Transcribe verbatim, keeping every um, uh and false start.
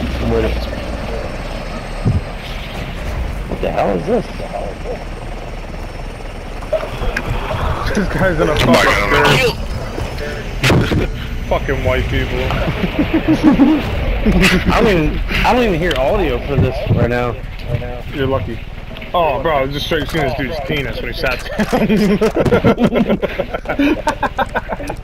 I'm with it. What the hell is this? This guy's in a fucking skirt. Fucking white people. I don't even I don't even hear audio for this right now. You're lucky. Oh, bro, I was just straight seeing this dude's penis when he sat down.